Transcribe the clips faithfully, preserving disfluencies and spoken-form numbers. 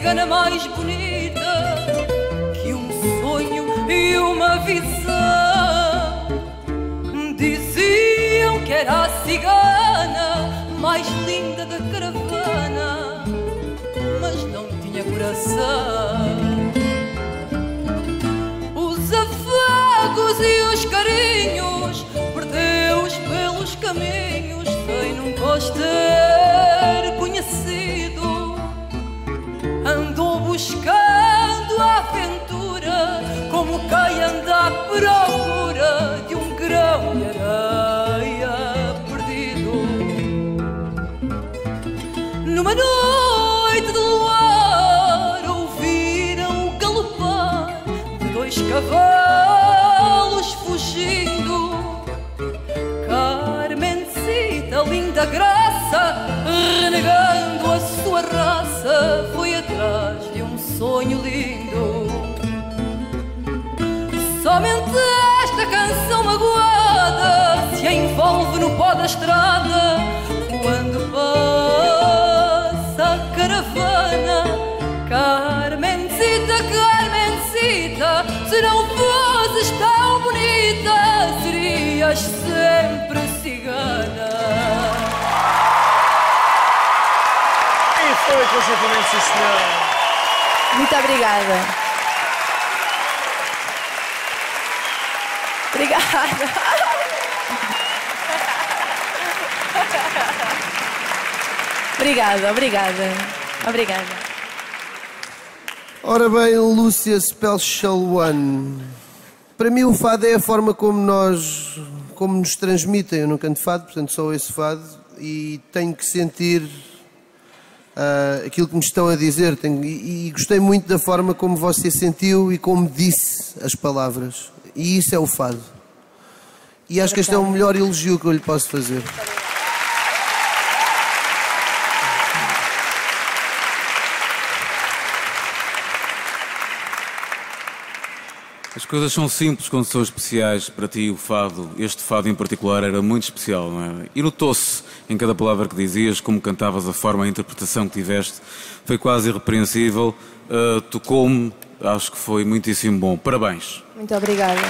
cigana mais bonita que um sonho e uma visão. Diziam que era a cigana mais linda da caravana, mas não tinha coração. Os afagos e os carinhos perdeu-os pelos caminhos sem nunca os ter conhecido. Andou buscando a aventura como quem anda à procura de um grão de areia perdido. Numa noite de luar ouviram o galopar de dois cavalos fugindo. Carmencita, linda graça, renegando a sua raça, foi atrás de um sonho lindo. Somente esta canção magoada se envolve no pó da estrada quando passa a caravana. Carmencita, Carmencita, se não fosses tão bonita, serias sempre cigana. E foi conjuntamente, sim, senhor. Muito obrigada. Obrigada. Obrigada, obrigada. Obrigada. Ora bem, Lúcia Special One. Para mim o fado é a forma como nós, como nos transmitem. Eu não canto fado, portanto só esse fado e tenho que sentir uh, aquilo que me estão a dizer. Tenho, e, e gostei muito da forma como você sentiu e como disse as palavras. E isso é o fado. E acho que este é o melhor elogio que eu lhe posso fazer. As coisas são simples quando são especiais. Para ti o fado, este fado em particular, era muito especial, não é? E notou-se em cada palavra que dizias, como cantavas, a forma, a interpretação que tiveste, foi quase irrepreensível. Uh, tocou-me, acho que foi muitíssimo bom. Parabéns. Muito obrigada.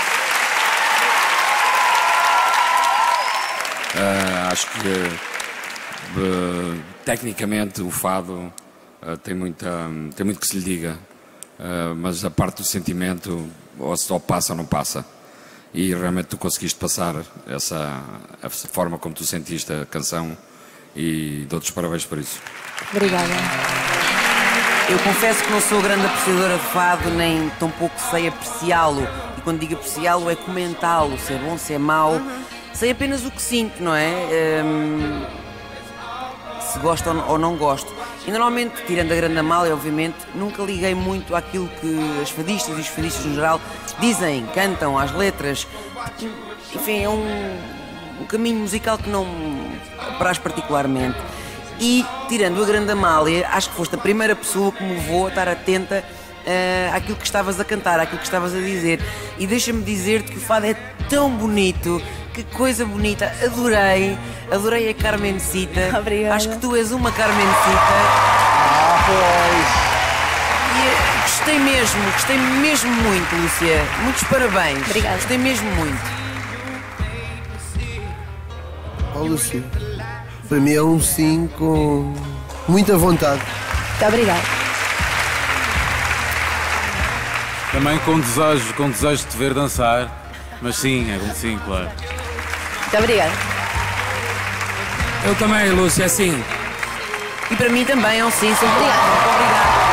Uh, acho que uh, tecnicamente o fado uh, tem, muita, tem muito que se lhe diga, uh, mas a parte do sentimento ou só passa ou não passa, e realmente tu conseguiste passar essa, essa forma como tu sentiste a canção, e dou-te os parabéns por isso. Obrigada. Eu confesso que não sou grande apreciadora de fado, nem tão pouco sei apreciá-lo, e quando digo apreciá-lo é comentá-lo, se é bom, se é mau. Uhum. Sei apenas o que sinto, não é? Um, se gosto ou não gosto. E normalmente, tirando a grande Amália, obviamente, nunca liguei muito àquilo que as fadistas e os fadistas no geral dizem, cantam, às letras. Porque, enfim, é um, um caminho musical que não me apraz particularmente. E, tirando a grande Amália, acho que foste a primeira pessoa que me levou a estar atenta uh, àquilo que estavas a cantar, àquilo que estavas a dizer. E deixa-me dizer-te que o fado é tão bonito. Que coisa bonita, adorei, adorei a Carmencita. Obrigada. Acho que tu és uma Carmencita. Ah, pois. E gostei mesmo, gostei mesmo muito, Lúcia. Muitos parabéns. Obrigada. Gostei mesmo muito. Ó, Lúcia, para mim é um sim com muita vontade. Muito obrigada. Também com desejo, com desejo de te ver dançar, mas sim, é um sim, claro. Muito obrigada. Eu também, Lúcia, sim. E para mim também é um sim, sempre. Obrigada. Muito obrigada.